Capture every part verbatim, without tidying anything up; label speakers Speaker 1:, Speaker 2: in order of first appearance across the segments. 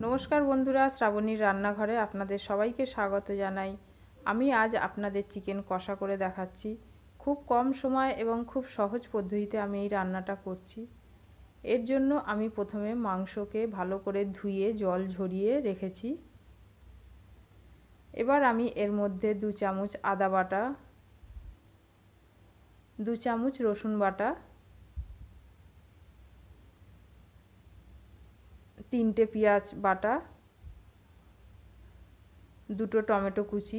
Speaker 1: নমস্কার বন্ধুরা, শ্রাবণীর রান্নাঘরে আপনাদের সবাইকে স্বাগত জানাই। আমি আজ আপনাদের চিকেন কষা করে দেখাচ্ছি। খুব কম সময় এবং খুব সহজ পদ্ধতিতে আমি এই রান্নাটা করছি। এর জন্য আমি প্রথমে মাংসকে ভালো করে ধুয়ে জল ঝরিয়ে রেখেছি। এবার আমি এর মধ্যে দু চামচ আদা বাটা, দু চামচ রসুন বাটা, তিনটে পেঁয়াজ বাটা, দুটো টমেটো কুচি,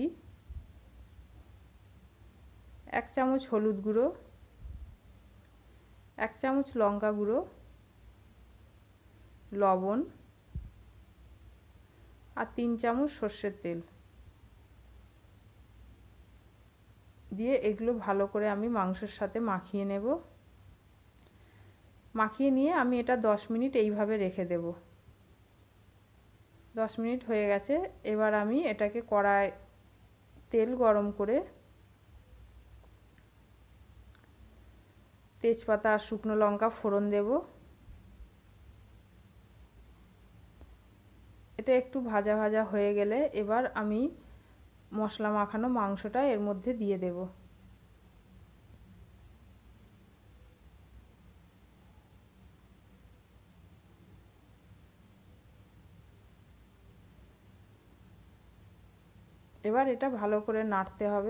Speaker 1: এক চামচ হলুদ গুঁড়ো, এক চামচ লঙ্কা গুঁড়ো, লবণ আর তিন চামচ সর্ষের তেল দিয়ে এগুলো ভালো করে আমি মাংসের সাথে মাখিয়ে নেব। মাখিয়ে নিয়ে আমি এটা দশ মিনিট এইভাবে রেখে দেব। দশ মিনিট হয়ে গেছে। এবার আমি এটাকে কড়ায় তেল গরম করে তেজপাতা আর শুকনো লঙ্কা ফোড়ন দেব। এটা একটু ভাজা ভাজা হয়ে গেলে এবার আমি মশলা মাখানো মাংসটা এর মধ্যে দিয়ে দেব। এবার এটা ভালো করে নাড়তে হবে।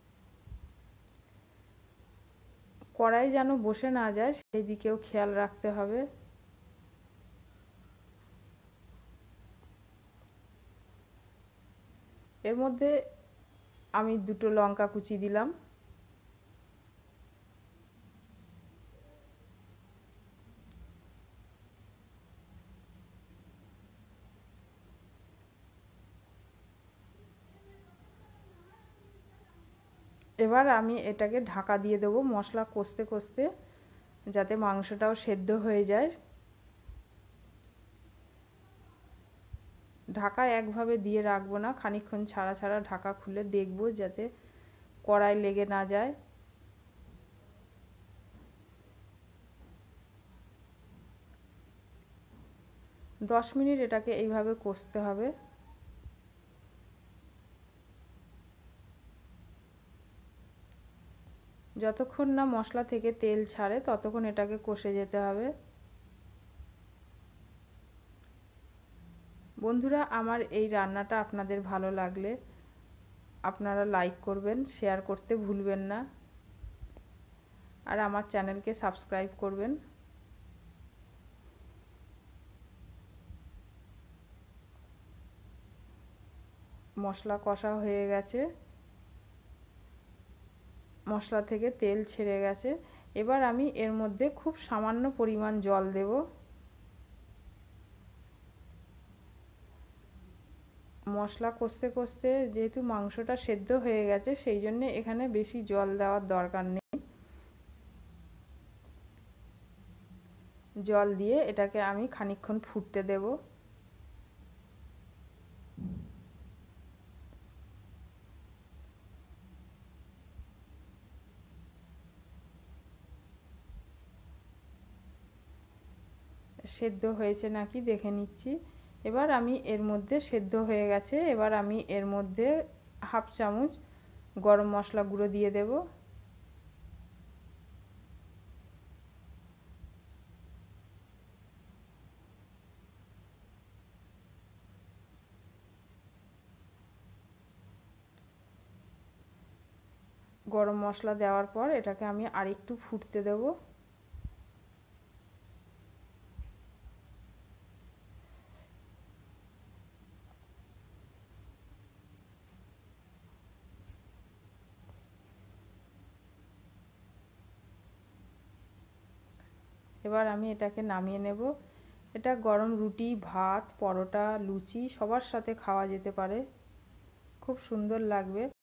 Speaker 1: কড়াই যেন বসে না যায় সেই দিকেও খেয়াল রাখতে হবে। এর মধ্যে আমি দুটো লঙ্কা কুচি দিলাম। এবার আমি এটাকে ঢাকা দিয়ে দেবো মশলা কষতে কষতে, যাতে মাংসটাও সেদ্ধ হয়ে যায়। ঢাকা একভাবে দিয়ে রাখবো না, খানিকক্ষণ ছাড়া ছাড়া ঢাকা খুলে দেখবো যাতে কড়াই লেগে না যায়। দশ মিনিট এটাকে এইভাবে কষতে হবে। যতক্ষণ না মশলা থেকে তেল ছাড়ে ততক্ষণ এটাকে কষে যেতে হবে। বন্ধুরা, আমার এই রান্নাটা আপনাদের ভালো লাগলে আপনারা লাইক করবেন, শেয়ার করতে ভুলবেন না, আর আমার চ্যানেলকে সাবস্ক্রাইব করবেন। মশলা কষা হয়ে গেছে, মশলা থেকে তেল ছেড়ে গেছে। এবার আমি এর মধ্যে খুব সামান্য পরিমাণ জল দেব। মশলা কষতে কষতে যেহেতু মাংসটা সেদ্ধ হয়ে গেছে সেই জন্য এখানে বেশি জল দেওয়ার দরকার নেই। জল দিয়ে এটাকে আমি খানিকক্ষণ ফুটতে দেব। সেদ্ধ হয়েছে নাকি দেখে নিচ্ছি। এবার আমি এর মধ্যে সেদ্ধ হয়ে গেছে, এবার আমি এর মধ্যে হাফ চামচ গরম মশলা গুঁড়ো দিয়ে দেব। গরম মশলা দেওয়ার পর এটাকে আমি আরেকটু ফুটতে দেব। এবার আমি এটাকে নামিয়ে নেব। এটা গরম রুটি, ভাত, পরোটা, লুচি সবার সাথে খাওয়া যেতে পারে, খুব সুন্দর লাগবে।